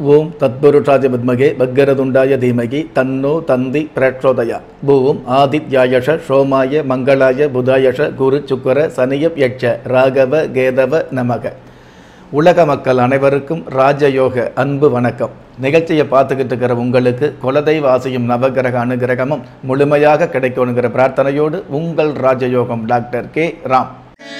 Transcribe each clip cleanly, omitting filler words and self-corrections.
ஓம் தத்புருஷாய வித்மகே வக்கரதுண்டாய தீமகி தன்னோ தந்தி பிரச்சோதயா. ஓம் ஆதித்யாயஷ சோமாய மங்களாய புதாயஷ குரு சுக்கர சனியப் யட்ச ராகவ கேதவ நமக. உலக மக்கள் அனைவருக்கும் ராஜயோக அன்பு வணக்கம். நிகழ்ச்சியை பார்த்துக்கிட்டு இருக்கிற உங்களுக்கு குலதெய்வ ஆசையும் நவகிரக அனுகிரகமும் முழுமையாக கிடைக்கணுங்கிற பிரார்த்தனையோடு உங்கள் ராஜயோகம் டாக்டர் கே ராம்.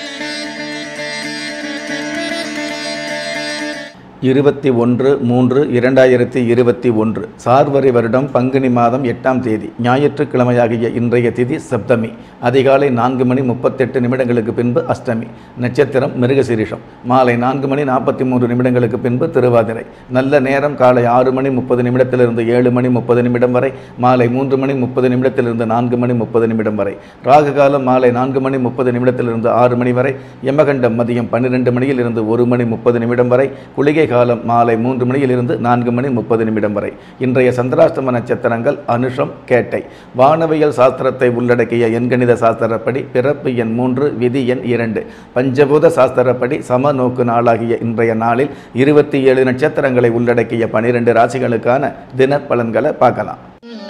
21/3/2021 சார்வரி வருடம் பங்குனி மாதம் 8ஆம் தேதி ஞாயிற்றுக்கிழமையாகிய இன்றைய திதி சப்தமி. அதிகாலை 4:38 பின்பு அஷ்டமி. நட்சத்திரம் மிருகசீரிஷம். மாலை 4:43 பின்பு திருவாதிரை. நல்ல நேரம் காலை 6:30 7:30 வரை, மாலை 3:30 4:30 வரை. ராகு காலம் மாலை 4:30 6 வரை, யமகண்டம் மதியம் 12 1:30 வரை, குளிகை காலம் மாலை 3 4:30 வரை. இன்றைய சந்திராஷ்டம நட்சத்திரங்கள் அனுஷம், கேட்டை. வானவியல் சாஸ்திரத்தை உள்ளடக்கிய எண்கணித சாஸ்திரப்படி பிறப்பு எண் 3, விதி எண் 2. பஞ்சபூத சாஸ்திரப்படி சம நோக்கு நாளாகிய இன்றைய நாளில் 27 நட்சத்திரங்களை உள்ளடக்கிய 12 ராசிகளுக்கான தின பலன்களை பார்க்கலாம்.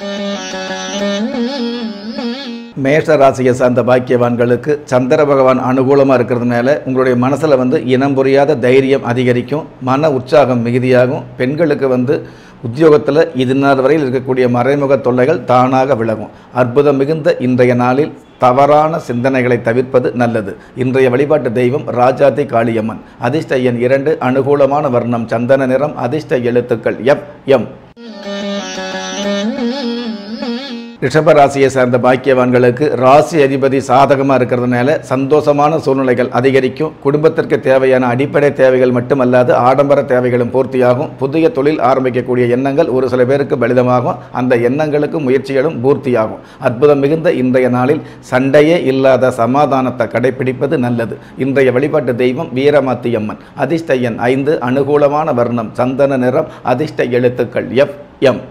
மேஷ ராசியை சார்ந்த பாக்கியவான்களுக்கு சந்திர பகவான் அனுகூலமாக இருக்கிறதுனால உங்களுடைய மனசில் இனம் புரியாத தைரியம் அதிகரிக்கும், மன உற்சாகம் மிகுதியாகும். பெண்களுக்கு உத்தியோகத்தில் இது நாள் வரையில் இருக்கக்கூடிய மறைமுக தொல்லைகள் தானாக விலகும். அற்புதம் மிகுந்த இன்றைய நாளில் தவறான சிந்தனைகளை தவிர்ப்பது நல்லது. இன்றைய வழிபாட்டு தெய்வம் ராஜாதி காளியம்மன். அதிர்ஷ்ட எண் 2, அனுகூலமான வர்ணம் சந்தன நிறம், அதிர்ஷ்ட எழுத்துக்கள் எம். ரிஷப ராசியை சார்ந்த பாக்கியவான்களுக்கு ராசி அதிபதி சாதகமாக இருக்கிறதுனால சந்தோஷமான சூழ்நிலைகள் அதிகரிக்கும். குடும்பத்திற்கு தேவையான அடிப்படை தேவைகள் மட்டுமல்லாது ஆடம்பர தேவைகளும் பூர்த்தியாகும். புதிய தொழில் ஆரம்பிக்கக்கூடிய எண்ணங்கள் ஒரு சில பேருக்கு பலிதமாகும். அந்த எண்ணங்களுக்கு முயற்சிகளும் பூர்த்தியாகும். அற்புதம் மிகுந்த இன்றைய நாளில் சண்டையே இல்லாத சமாதானத்தை கடைபிடிப்பது நல்லது. இன்றைய வழிபாட்டு தெய்வம் வீரமாத்தியம்மன். அதிர்ஷ்ட எண் 5, அனுகூலமான வர்ணம் சந்தன நிறம், அதிர்ஷ்ட எழுத்துக்கள் எம்.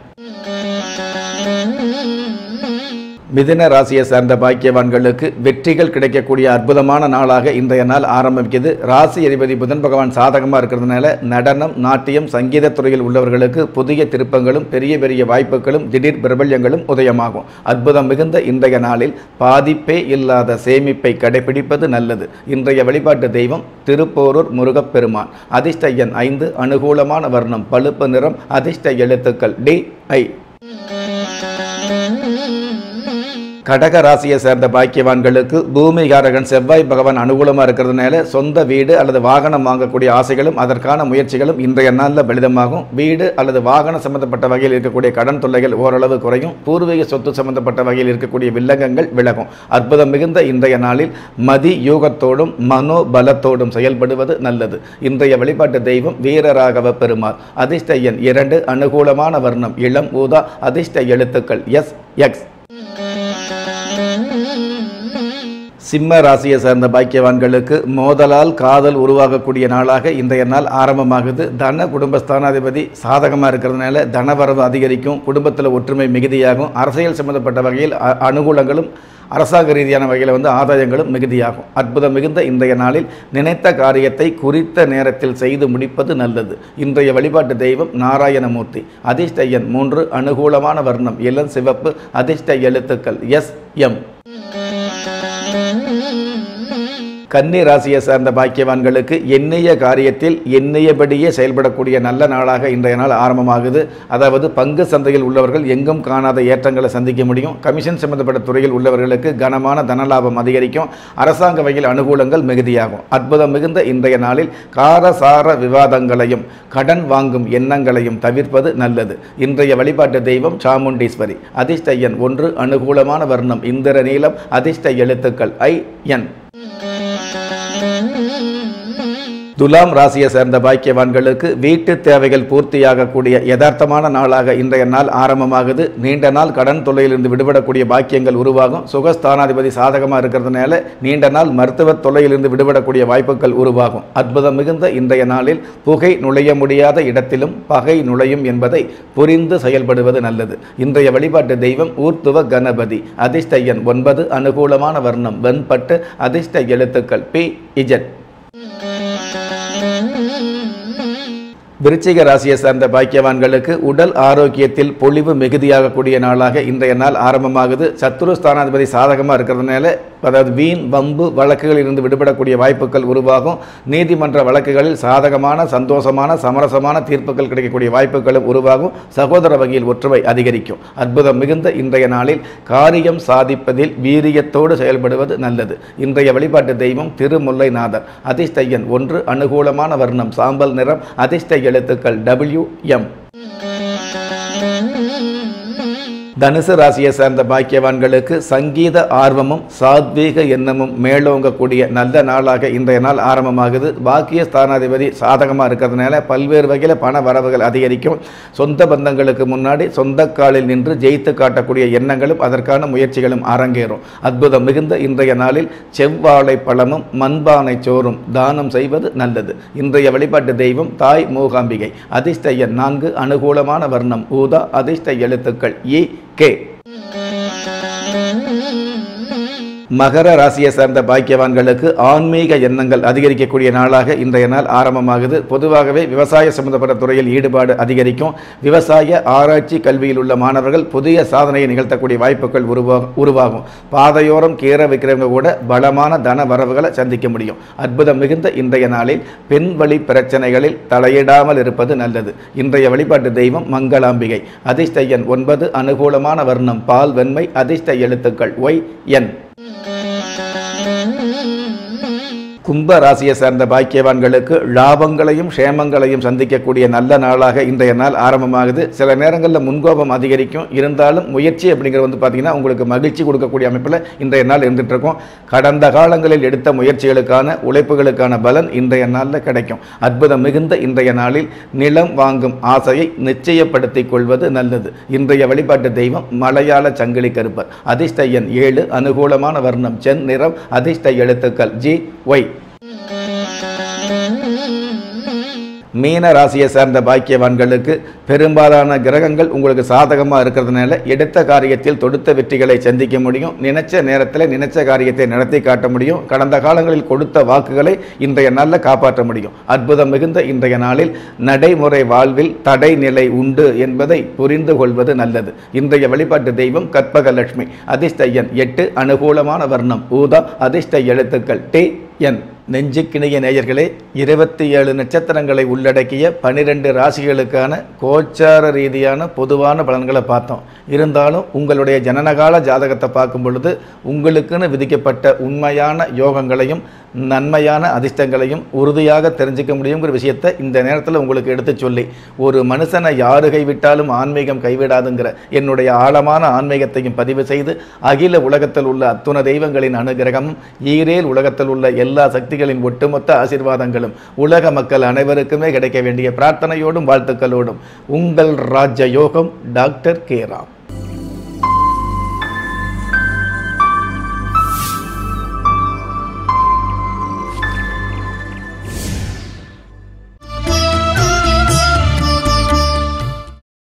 மிதுன ராசியை சார்ந்த பாக்கியவான்களுக்கு வெற்றிகள் கிடைக்கக்கூடிய அற்புதமான நாளாக இன்றைய நாள் ஆரம்பிக்குது. ராசி அதிபதி புதன் பகவான் சாதகமாக இருக்கிறதுனால நடனம், நாட்டியம், சங்கீத துறையில் உள்ளவர்களுக்கு புதிய திருப்பங்களும் பெரிய பெரிய வாய்ப்புகளும் திடீர் பிரபல்யங்களும் உதயமாகும். அற்புதம் மிகுந்த இன்றைய நாளில் பாதிப்பே இல்லாத சேமிப்பை கடைபிடிப்பது நல்லது. இன்றைய வழிபாட்டு தெய்வம் திருப்போரூர் முருகப்பெருமான். அதிர்ஷ்ட எண் 5, அனுகூலமான வர்ணம் பழுப்பு நிறம், அதிர்ஷ்ட எழுத்துக்கள் DI. கடக ராசியை சேர்ந்த பாக்கியவான்களுக்கு பூமிகாரகன் செவ்வாய் பகவான் அனுகூலமாக இருக்கிறதுனால சொந்த வீடு அல்லது வாகனம் வாங்கக்கூடிய ஆசைகளும் அதற்கான முயற்சிகளும் இன்றைய நாளில் பலிதமாகும். வீடு அல்லது வாகனம் சம்பந்தப்பட்ட வகையில் இருக்கக்கூடிய கடன் தொல்லைகள் ஓரளவு குறையும். பூர்வீக சொத்து சம்பந்தப்பட்ட வகையில் இருக்கக்கூடிய வில்லங்கங்கள் விலகும். அற்புதம் மிகுந்த இன்றைய நாளில் மதி யூகத்தோடும் மனோபலத்தோடும் செயல்படுவது நல்லது. இன்றைய வழிபாட்டு தெய்வம் வீரராகவ பெருமாள். அதிர்ஷ்ட எண் 2, அனுகூலமான வர்ணம் இளம் ஊதா, அதிர்ஷ்ட எழுத்துக்கள் SX. சிம்ம ராசியை சேர்ந்த பாக்கியவான்களுக்கு மோதலால் காதல் உருவாகக்கூடிய நாளாக இன்றைய நாள் ஆரம்பமாகுது. தன குடும்பஸ்தானாதிபதி சாதகமாக இருக்கிறதுனால தனவரவு அதிகரிக்கும். குடும்பத்தில் ஒற்றுமை மிகுதியாகும். அரசியல் சம்பந்தப்பட்ட வகையில் அனுகூலங்களும் அரசாங்க ரீதியான வகையில் ஆதாயங்களும் மிகுதியாகும். அற்புதம் மிகுந்த இன்றைய நாளில் நினைத்த காரியத்தை குறித்த நேரத்தில் செய்து முடிப்பது நல்லது. இன்றைய வழிபாட்டு தெய்வம் நாராயணமூர்த்தி. அதிர்ஷ்ட எண் 3, அனுகூலமான வர்ணம் இளம் சிவப்பு, அதிர்ஷ்ட எழுத்துக்கள் SM. கன்னி ராசியை சார்ந்த பாக்கியவான்களுக்கு எண்ணிய காரியத்தில் எண்ணியபடியே செயல்படக்கூடிய நல்ல நாளாக இன்றைய நாள் ஆரம்பமாகுது. அதாவது பங்கு சந்தையில் உள்ளவர்கள் எங்கும் காணாத ஏற்றங்களை சந்திக்க முடியும். கமிஷன் சம்பந்தப்பட்ட துறையில் உள்ளவர்களுக்கு கனமான தனலாபம் அதிகரிக்கும். அரசாங்க வகையில் அனுகூலங்கள் மிகுதியாகும். அற்புதம் மிகுந்த இன்றைய நாளில் காரசார விவாதங்களையும் கடன் வாங்கும் எண்ணங்களையும் தவிர்ப்பது நல்லது. இன்றைய வழிபாட்டு தெய்வம் சாமுண்டீஸ்வரி. அதிர்ஷ்ட எண் 1, அனுகூலமான வர்ணம் இந்திர நீலம், அதிர்ஷ்ட எழுத்துக்கள் IN. துலாம் ராசியை சேர்ந்த பாக்கியவான்களுக்கு வீட்டு தேவைகள் பூர்த்தியாகக்கூடிய யதார்த்தமான நாளாக இன்றைய நாள் ஆரம்பமாகுது. நீண்ட நாள் கடன் தொல்லையிலிருந்து விடுபடக்கூடிய பாக்கியங்கள் உருவாகும். சுகஸ்தானாதிபதி சாதகமாக இருக்கிறதுனால நீண்ட நாள் மருத்துவ தொல்லையிலிருந்து விடுபடக்கூடிய வாய்ப்புகள் உருவாகும். அற்புதம் மிகுந்த இன்றைய நாளில் புகை நுழைய முடியாத இடத்திலும் பகை நுழையும் என்பதை புரிந்து செயல்படுவது நல்லது. இன்றைய வழிபாட்டு தெய்வம் ஊர்த்துவ கணபதி. அதிர்ஷ்ட எண் 9, அனுகூலமான வர்ணம் வெண்பட்டு, அதிர்ஷ்ட எழுத்துக்கள் PZ. விருச்சிக ராசியை சார்ந்த பாக்கியவான்களுக்கு உடல் ஆரோக்கியத்தில் பொலிவு மிகுதியாகக்கூடிய நாளாக இன்றைய நாள் ஆரம்பமாகுது. சத்துரு ஸ்தானாதிபதி சாதகமாக இருக்கிறதுனால, அதாவது வீண் வம்பு வழக்குகளில் இருந்து விடுபடக்கூடிய வாய்ப்புகள் உருவாகும். நீதிமன்ற வழக்குகளில் சாதகமான சந்தோஷமான சமரசமான தீர்ப்புகள் கிடைக்கக்கூடிய வாய்ப்புகளும் உருவாகும். சகோதர வகையில் ஒற்றுமை அதிகரிக்கும். அற்புதம் மிகுந்த இன்றைய நாளில் காரியம் சாதிப்பதில் வீரியத்தோடு செயல்படுவது நல்லது. இன்றைய வழிபாட்டு தெய்வம் திருமுல்லைநாதர். அதிர்ஷ்ட எண் 1, அனுகூலமான வர்ணம் சாம்பல் நிறம், அதிர்ஷ்ட எழுத்துக்கள் WM. தனுசு ராசியை சார்ந்த பாக்கியவான்களுக்கு சங்கீத ஆர்வமும் சாத்வீக எண்ணமும் மேலோங்கக்கூடிய நல்ல நாளாக இன்றைய நாள் ஆரம்பமாகுது. பாக்கிய ஸ்தானாதிபதி சாதகமாக இருக்கிறதுனால பல்வேறு வகையில் பண வரவுகள் அதிகரிக்கும். சொந்த பந்தங்களுக்கு முன்னாடி சொந்த காலில் நின்று ஜெயித்து காட்டக்கூடிய எண்ணங்களும் அதற்கான முயற்சிகளும் அரங்கேறும். அற்புதம் மிகுந்த இன்றைய நாளில் செவ்வாழை பழமும் மண்பானை சோறும் தானம் செய்வது நல்லது. இன்றைய வழிபாட்டு தெய்வம் தாய் மூகாம்பிகை. அதிர்ஷ்ட எண் 4, அனுகூலமான வர்ணம் ஊதா, அதிர்ஷ்ட எழுத்துக்கள் EK. மகர ராசியை சார்ந்த பாக்கியவான்களுக்கு ஆன்மீக எண்ணங்கள் அதிகரிக்கக்கூடிய நாளாக இன்றைய நாள் ஆரம்பமாகுது. பொதுவாகவே விவசாய சம்பந்தப்பட்ட துறையில் ஈடுபாடு அதிகரிக்கும். விவசாய ஆராய்ச்சி கல்வியில் உள்ள மாணவர்கள் புதிய சாதனையை நிகழ்த்தக்கூடிய வாய்ப்புகள் உருவாகும். பாதையோரம் கீரை வைக்கிறவங்க கூட பலமான தன வரவுகளை சந்திக்க முடியும். அற்புதம் மிகுந்த இன்றைய நாளில் பெண் வழி பிரச்சனைகளில் தலையிடாமல் இருப்பது நல்லது. இன்றைய வழிபாட்டு தெய்வம் மங்களாம்பிகை. அதிர்ஷ்ட எண் 9, அனுகூலமான வர்ணம் பால் வெண்மை, அதிர்ஷ்ட எழுத்துக்கள் YN. கும்ப ராசியை சார்ந்த பாக்கியவான்களுக்கு லாபங்களையும் க்ஷேமங்களையும் சந்திக்கக்கூடிய நல்ல நாளாக இன்றைய நாள் ஆரம்பமாகுது. சில நேரங்களில் முன்கோபம் அதிகரிக்கும். இருந்தாலும் முயற்சி அப்படிங்கிறது பார்த்தீங்கன்னா உங்களுக்கு மகிழ்ச்சி கொடுக்கக்கூடிய அமைப்பில் இன்றைய நாள் இருந்துகிட்டு இருக்கும். கடந்த காலங்களில் எடுத்த முயற்சிகளுக்கான உழைப்புகளுக்கான பலன் இன்றைய நாளில் கிடைக்கும். அற்புதம் மிகுந்த இன்றைய நாளில் நிலம் வாங்கும் ஆசையை நிச்சயப்படுத்திக் கொள்வது நல்லது. இன்றைய வழிபாட்டு தெய்வம் மலையாள சங்கிலி கருப்பர். அதிர்ஷ்ட எண் 7, அனுகூலமான வர்ணம் சென் நிறம், அதிர்ஷ்ட எழுத்துக்கள் GY. மீன ராசியை சார்ந்த பாக்கியவான்களுக்கு பெரும்பாலான கிரகங்கள் உங்களுக்கு சாதகமாக இருக்கிறதுனால எடுத்த காரியத்தில் தொடுத்த வெற்றிகளை சந்திக்க முடியும். நினைச்ச நேரத்தில் நினைச்ச காரியத்தை நடத்தி காட்ட முடியும். கடந்த காலங்களில் கொடுத்த வாக்குகளை இன்றைய நாளில் காப்பாற்ற முடியும். அற்புதம் மிகுந்த இன்றைய நாளில் நடைமுறை வாழ்வில் தடை நிலை உண்டு என்பதை புரிந்து கொள்வது நல்லது. இன்றைய வழிபாட்டு தெய்வம் கற்பகலட்சுமி. அதிர்ஷ்ட எண் 8, அனுகூலமான வர்ணம் ஊதா, அதிர்ஷ்ட எழுத்துக்கள் TN. நெஞ்சுக்கிணைய நேயர்களே, 27 நட்சத்திரங்களை உள்ளடக்கிய 12 ராசிகளுக்கான கோச்சார ரீதியான பொதுவான பலன்களை பார்த்தோம். இருந்தாலும் உங்களுடைய ஜனனகால ஜாதகத்தை பார்க்கும் பொழுது உங்களுக்குன்னு விதிக்கப்பட்ட உண்மையான யோகங்களையும் நன்மையான அதிர்ஷ்டங்களையும் உறுதியாக தெரிஞ்சிக்க முடியுங்கிற விஷயத்தை இந்த நேரத்தில் உங்களுக்கு எடுத்து சொல்லி, ஒரு மனுஷனை யாரு கைவிட்டாலும் ஆன்மீகம் கைவிடாதுங்கிற என்னுடைய ஆழமான ஆன்மீகத்தையும் பதிவு செய்து, அகில உலகத்தில் உள்ள அத்துண தெய்வங்களின் அனுகிரகமும் ஈரேல் உலகத்தில் உள்ள எல்லா சக்திகளின் ஒட்டுமொத்த ஆசீர்வாதங்களும் உலக மக்கள் அனைவருக்குமே கிடைக்க வேண்டிய பிரார்த்தனையோடும் வாழ்த்துக்களோடும் உங்கள் ராஜயோகம் டாக்டர் K.Ram.